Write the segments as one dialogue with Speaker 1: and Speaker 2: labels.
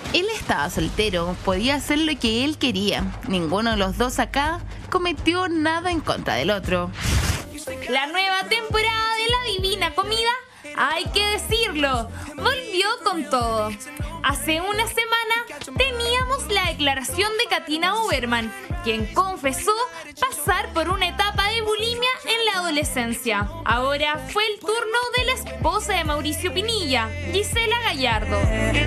Speaker 1: Él estaba soltero, podía hacer lo que él quería. Ninguno de los dos acá cometió nada en contra del otro.
Speaker 2: La nueva temporada de La Divina Comida, hay que decirlo, volvió con todo. Hace una semana teníamos la declaración de Katina Oberman, quien confesó pasar por una etapa de bulimia en la adolescencia. Ahora fue el turno de la esposa de Mauricio Pinilla, Gisela Gallardo.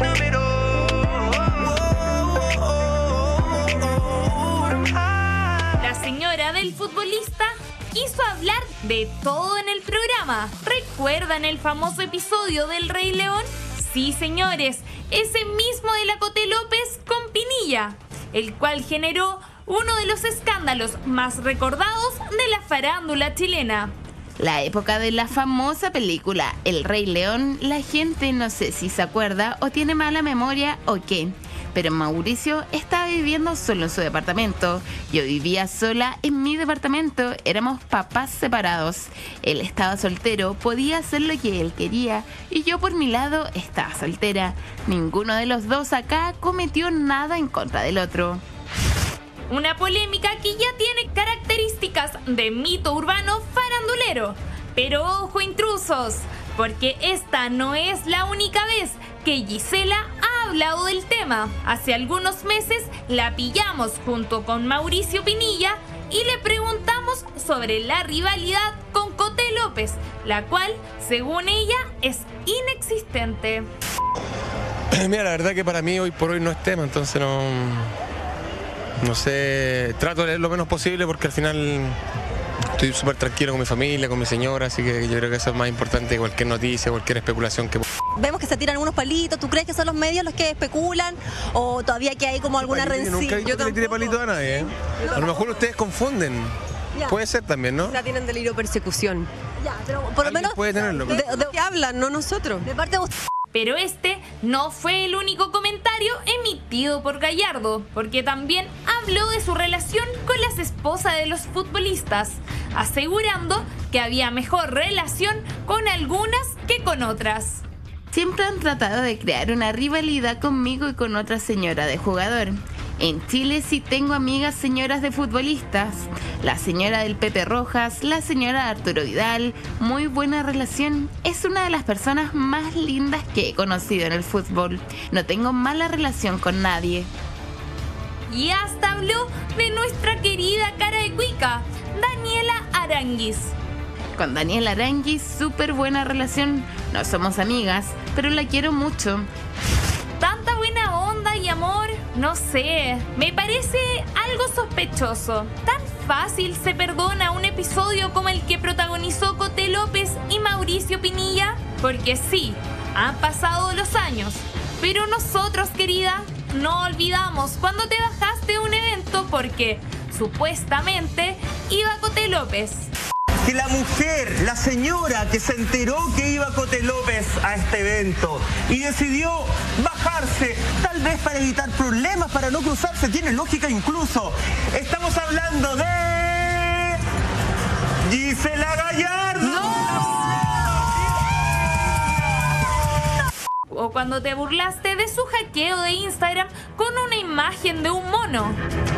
Speaker 2: La señora del futbolista quiso hablar de todo en el programa. ¿Recuerdan el famoso episodio del Rey León? Sí, señores, ese mismo de la Coté López con Pinilla, el cual generó uno de los escándalos más recordados de la farándula chilena.
Speaker 1: La época de la famosa película El Rey León, la gente no sé si se acuerda o tiene mala memoria o qué. Pero Mauricio estaba viviendo solo en su departamento. Yo vivía sola en mi departamento. Éramos papás separados. Él estaba soltero, podía hacer lo que él quería. Y yo por mi lado estaba soltera. Ninguno de los dos acá cometió nada en contra del otro.
Speaker 2: Una polémica que ya tiene características de mito urbano farandulero. Pero ojo, intrusos, porque esta no es la única vez que Gisela ha hablado del tema. Hace algunos meses la pillamos junto con Mauricio Pinilla y le preguntamos sobre la rivalidad con Coté López, la cual, según ella, es inexistente.
Speaker 3: Mira, la verdad que para mí hoy por hoy no es tema, entonces no sé, trato de leer lo menos posible porque al final estoy súper tranquilo con mi familia, con mi señora, así que yo creo que eso es más importante que cualquier noticia, cualquier especulación que...
Speaker 4: Vemos que se tiran algunos palitos. ¿Tú crees que son los medios los que especulan o todavía que hay como alguna rencilla?
Speaker 3: Yo no le tiré palito a nadie, ¿eh? A lo mejor ustedes confunden.
Speaker 4: Ya.
Speaker 3: Puede ser también, ¿no?
Speaker 5: Ya tienen delirio persecución.
Speaker 4: Ya, pero por lo menos
Speaker 3: puede tenerlo.
Speaker 5: ¿De qué hablan? No nosotros.
Speaker 4: de parte de usted.
Speaker 2: Pero este no fue el único comentario emitido por Gallardo, porque también habló de su relación con las esposas de los futbolistas, asegurando que había mejor relación con algunas que con otras.
Speaker 1: Siempre han tratado de crear una rivalidad conmigo y con otra señora de jugador. En Chile sí tengo amigas señoras de futbolistas. La señora del Pepe Rojas, la señora Arturo Vidal, muy buena relación. Es una de las personas más lindas que he conocido en el fútbol. No tengo mala relación con nadie.
Speaker 2: Y hasta habló de nuestra querida cara de cuica, Daniela Aranguis.
Speaker 1: Con Daniela Aranguis, súper buena relación. No somos amigas, pero la quiero mucho.
Speaker 2: Tanta buena onda y amor, no sé, me parece algo sospechoso. ¿Tan fácil se perdona un episodio como el que protagonizó Coté López y Mauricio Pinilla? Porque sí, han pasado los años, pero nosotros, querida, no olvidamos cuando te bajaste de un evento porque supuestamente iba Coté López.
Speaker 6: Que la mujer, la señora que se enteró que iba Coté López a este evento y decidió bajarse, tal vez para evitar problemas, para no cruzarse, tiene lógica incluso. Estamos hablando de Gisela Gallardo.
Speaker 2: O cuando te burlaste de su hackeo de Instagram con una imagen de un mono.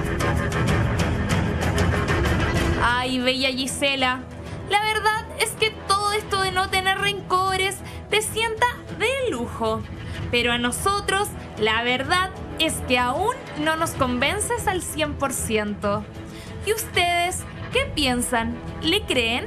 Speaker 2: Ay, bella Gisela, la verdad es que todo esto de no tener rencores te sienta de lujo. Pero a nosotros, la verdad es que aún no nos convences al 100%. ¿Y ustedes qué piensan? ¿Le creen?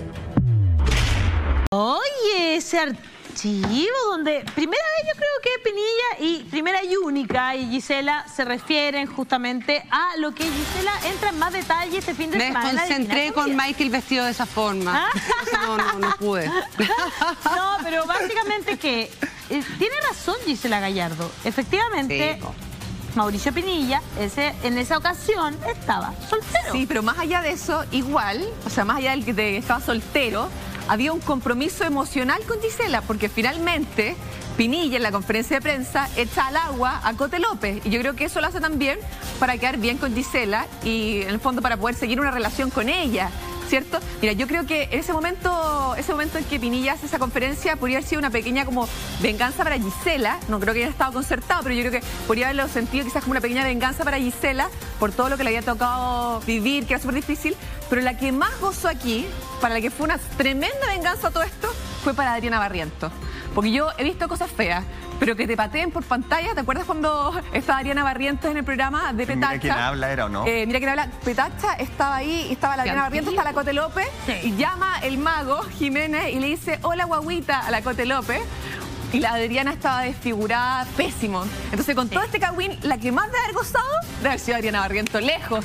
Speaker 7: Oye, ese archivo donde primera vez yo creo que Pinilla y primera y única y Gisela se refieren justamente a lo que Gisela entra en más detalle este fin de semana.
Speaker 5: Me concentré con Michael vestido de esa forma. No pude.
Speaker 7: No, pero básicamente que tiene razón Gisela Gallardo. Efectivamente, sí. Mauricio Pinilla en esa ocasión estaba soltero.
Speaker 8: Sí, pero más allá de eso, igual, o sea, más allá del que estaba soltero, había un compromiso emocional con Gisela, porque finalmente Pinilla en la conferencia de prensa echa al agua a Coté López. Y yo creo que eso lo hace también para quedar bien con Gisela y en el fondo para poder seguir una relación con ella. ¿cierto? Mira, yo creo que ese momento en que Pinilla hace esa conferencia podría haber sido una pequeña como venganza para Gisela. No creo que haya estado concertado, pero yo creo que podría haberlo sentido quizás como una pequeña venganza para Gisela por todo lo que le había tocado vivir, que era súper difícil. Pero la que más gozó aquí, para la que fue una tremenda venganza todo esto, fue para Adriana Barrientos. Porque yo he visto cosas feas, pero que te pateen por pantalla. ¿Te acuerdas cuando estaba Adriana Barrientos en el programa de Petacha?
Speaker 6: Mira quién habla, ¿era o no?
Speaker 8: Mira quién habla. Petacha estaba ahí, estaba la Adriana Barrientos, está la Cote López, y llama el mago Jiménez y le dice, hola guaguita, a la Cote López. Y la Adriana estaba desfigurada, pésimo. Entonces, con todo este cagüín, la que más debe haber gozado debe haber sido Adriana Barrientos, lejos.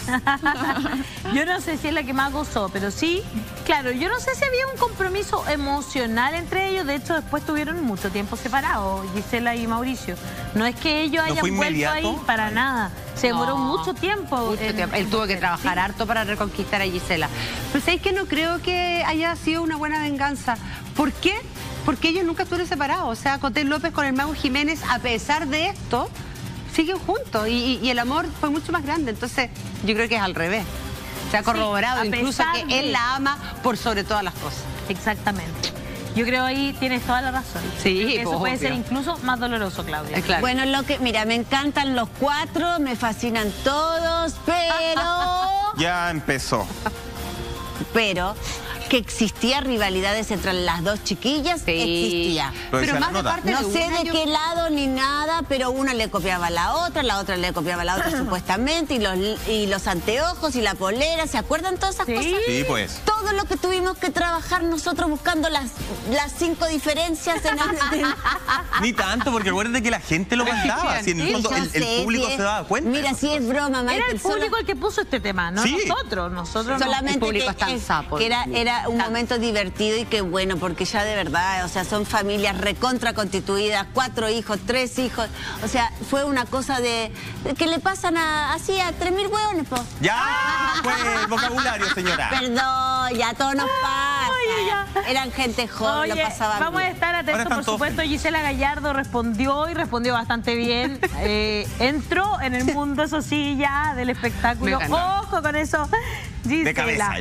Speaker 7: Yo no sé si es la que más gozó, pero sí, claro, yo no sé si había un compromiso emocional entre ellos. De hecho, después tuvieron mucho tiempo separados, Gisela y Mauricio. No es que ellos hayan vuelto ahí para nada. Se demoró mucho tiempo.
Speaker 5: Él tuvo que trabajar harto para reconquistar a Gisela. Pero ¿sabéis que no creo que haya sido una buena venganza? ¿Por qué? Porque ellos nunca estuvieron separados. O sea, Cote López con el mago Jiménez, a pesar de esto, siguen juntos. Y el amor fue mucho más grande. Entonces, yo creo que es al revés. Se ha corroborado incluso que él la ama por sobre todas las cosas.
Speaker 7: Exactamente. Yo creo ahí tienes toda la razón.
Speaker 5: Sí,
Speaker 7: eso puede ser incluso más doloroso, Claudia.
Speaker 5: Claro.
Speaker 9: Bueno, mira, me encantan los cuatro, me fascinan todos, pero...
Speaker 6: Ya empezó.
Speaker 9: Pero que existía rivalidades entre las dos chiquillas, existía.
Speaker 5: Pero más de parte
Speaker 9: no sé de qué lado ni nada, pero una le copiaba a la otra le copiaba a la otra supuestamente, y los anteojos y la polera, ¿se acuerdan todas esas cosas?
Speaker 6: Sí, pues.
Speaker 9: Todo lo que tuvimos que trabajar nosotros buscando las 5 diferencias en
Speaker 6: Ni tanto, porque acuérdate que la gente lo mandaba. Si en el fondo el público se daba cuenta.
Speaker 9: Mira, si es broma, Michael.
Speaker 7: Era el público el que puso este tema, no nosotros
Speaker 9: solamente
Speaker 5: el público es tan sapo.
Speaker 9: Que era un momento divertido y que bueno, porque ya de verdad, o sea, son familias recontra constituidas, 4 hijos, 3 hijos, o sea, fue una cosa de que le pasan así a 3.000 hueones, po.
Speaker 6: Ya, fue el vocabulario, señora.
Speaker 9: Perdón, ya todo nos pasa.
Speaker 7: Oye,
Speaker 9: Eran gente joven, lo pasaban
Speaker 7: vamos
Speaker 9: bien.
Speaker 7: a estar atentos, por supuesto. Gisela Gallardo respondió y respondió bastante bien. Entró en el mundo, eso sí, ya del espectáculo. Ojo con eso, Gisela.
Speaker 6: De cabeza.